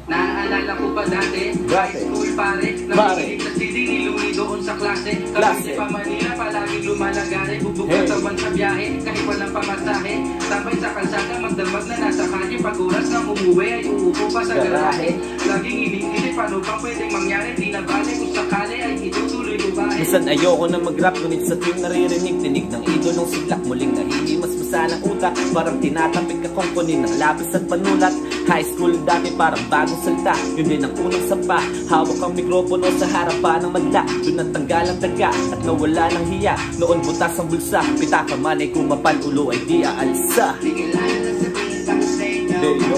Naaalala ko pa dati, high school pare, nakikinig na CD ni Louie doon sa klase. Kasi pa Manila, palaging lumalagari, bubog katawan sa biyahe, kahit walang pamasahe. Sabay sa kalsada, magdamag na nasa kalye, pag oras na umuwi ay uupo pa sa garahe. Laging iniisip, paano bang pwedeng mangyari, di na bale kung sakali ay itutuloy ko ba. Minsan ayoko na mag-rap, ngunit sa tuwing naririnig, tinig ng idolong siglak, muling nahihimas basa ng utak. Parang tinatapik akong kunin ng lapis at panulat. High school dati parang bagong salta, yun din ang unang sampa. Hawak ang mikropono sa harapan ng madla, doon natanggal ang daga at nawala ng hiya. Noon butas ang bulsa, pitaka man ay kumapal, ulo ay di aalsa. Di kailangan na sabihin sa sa'yo,